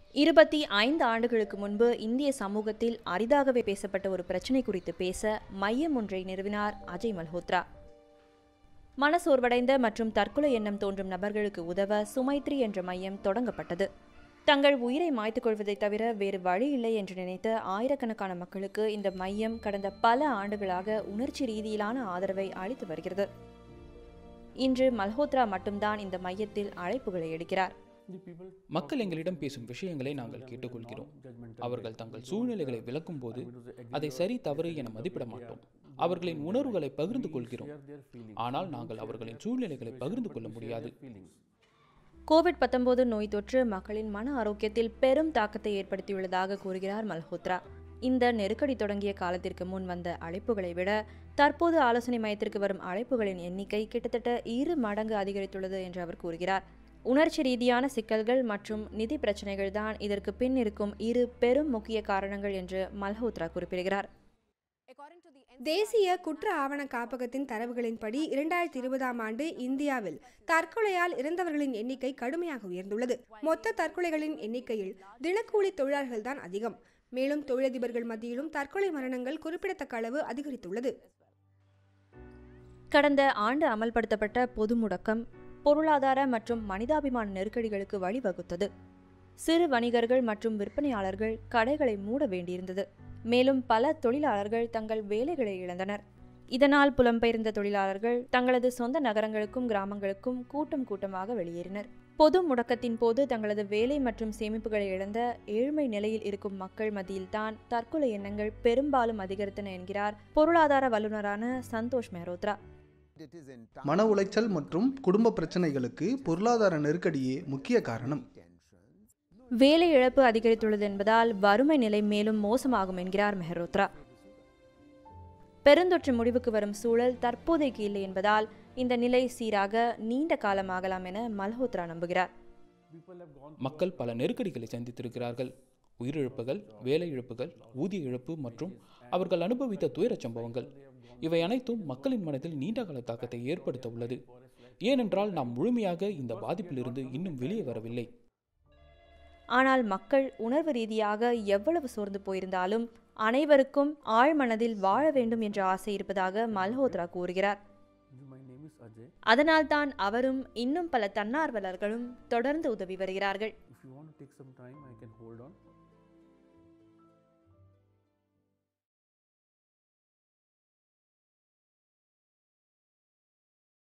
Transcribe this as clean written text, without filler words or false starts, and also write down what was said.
25 ஆண்டுகளுக்கு முன்பு இந்திய சமூகத்தில் அரிதாகவே பேசப்பட்ட ஒரு பிரச்சினை குறித்து பேச மையம் ஒன்றை நிறுவினார் அஜய் மல்ஹோத்ரா. மனசோர்வடைந்த மற்றும் தற்கொலை எண்ணம் தோன்றும் நபர்களுக்கு உதவ சுமைத்ரி என்ற மையம் தொடங்கப்பட்டது. தங்கள் உயிரை மாய்த்துக் கொள்வதைத் தவிர வேறு வழி இல்லை என்று நினைத்த ஆயிரக்கணக்கான மக்களுக்கு இந்த மையம் கடந்த பல ஆண்டுகளாக உணர்ச்சி ரீதியிலான ஆதரவை அளித்து வருகிறது. இன்று மல்ஹோத்ரா மட்டும்தான் இந்த மையத்தில் அழைப்புகளை எடுக்கிறார். மக்கள் எங்களிடம் பேசும் விஷயங்களை நாங்கள் கேட்டுக்கொள்கிறோம். அவர்கள் தங்கள் சூழ்நிலைகளை விளக்கும் போது அதை சரி தவறு என மதிப்பிட மாட்டோம். அவர்களின் உணர்வுகளை பகிர்ந்து கொள்கிறோம். ஆனால் நாங்கள் அவர்களின் சூழ்நிலைகளை பகிர்ந்து கொள்ள முடியாது. கோவிட்-19 நோய் தொற்று மக்களின் மன ஆரோக்கியத்தில் பெரும் தாக்கத்தை ஏற்படுத்தியுள்ளதாக கூறுகிறார் மல்ஹோத்ரா. இந்த நெருக்கடி தொடங்கிய காலத்திற்கு முன் வந்த அழைப்புகளை விட தற்போது ஆலோசனை மையத்திற்கு வரும் அழைப்புகளின் எண்ணிக்கை கிட்டத்தட்ட 2 மடங்கு அதிகரித்துள்ளது என்று அவர் கூறுகிறார். உணர்ச்சி ரீதியான சிக்கல்கள் மற்றும் நிதி பிரச்சனைகள் தான் இதற்கு பின் இருக்கும் 2 பெரும் முக்கிய காரணங்கள் என்று மல்ஹோத்ரா குறிப்பிடுகிறார். தேசிய குற்ற ஆவண காப்பகத்தின் தரவுகளின்படி 2020ஆம் ஆண்டு இந்தியாவில் தற்கொலையால் இறந்தவர்களின் எண்ணிக்கை கடுமையாக உயர்ந்துள்ளது. மொத்த தற்கொலைகளின் எண்ணிக்கையில் தினக்கூலி தொழிலாளர்கள் தான் அதிகம். மேலும் தொழிலதிபர்கள் மத்தியிலும் தற்கொலை மரணங்கள் குறிப்பிடத்தக்க அளவு அதிகரித்துள்ளது. கடந்த ஆண்டு அமல்படுத்தப்பட்ட பொது முடக்கம் பொருளாதார மற்றும் மனிதாபிமான நெருக்கடிகளுக்கு வழிவகுத்தது. சிறு வணிகர்கள் மற்றும் விற்பனையாளர்கள் கடைகளை மூட வேண்டியிருந்தது. மேலும் பல தொழிலாளர்கள் தங்கள் வேலைகளை இழந்தனர். இதனால் புலம்பெயர்ந்த தொழிலாளர்கள் தங்களது சொந்த நகரங்களுக்கும் கிராமங்களுக்கும் கூட்டமாக வெளியேறினர். பொது முடக்கத்தின் போது தங்களது வேலை மற்றும் சேமிப்புகளை இழந்த ஏழ்மை நிலையில் இருக்கும் மக்கள் மத்தியில்தான் தற்கொலை எண்ணங்கள் பெரும்பாலும் அதிகரித்தன என்கிறார் பொருளாதார வல்லுநரான சந்தோஷ் மெஹ்ரோத்ரா. மன உளைச்சல் மற்றும் குடும்ப பிரச்சனைகளுக்கு பொருளாதார நெருக்கடியே முக்கிய காரணம். வேலை இழப்பு அதிகரித்துள்ளது என்பதால் வறுமை நிலை மேலும் மோசமாகும் என்கிறார் மெஹ்ரோத்ரா. பெருந்தொற்று முடிவுக்கு வரும் சூழல் தற்போதைக்கு இல்லை என்பதால் இந்த நிலை சீராக நீண்ட காலமாகலாம் என மல்ஹோத்ரா நம்புகிறார். மக்கள் பல நெருக்கடிகளை சந்தித்திருக்கிறார்கள். உயிரிழப்புகள், வேலை இழப்புகள், ஊதிய இழப்பு மற்றும் அவர்கள் அனுபவித்த துயரச் சம்பவங்கள் இவை அனைத்தும் மக்களின் மனதில் நீண்டகால தாக்கத்தை ஏற்படுத்த உள்ளது. ஏனென்றால் நாம் முழுமையாக இந்த பாதிப்பிலிருந்து இன்னும் வெளியே வரவில்லை. ஆனால் மக்கள் உணர்வு ரீதியாக எவ்வளவு சோர்ந்து போயிருந்தாலும் அனைவருக்கும் ஆழ்மனதில் வாழ வேண்டும் என்ற ஆசை இருப்பதாக மல்ஹோத்ரா கூறுகிறார். அதனால்தான் அவரும் இன்னும் பல தன்னார்வலர்களும் தொடர்ந்து உதவி வருகிறார்கள்.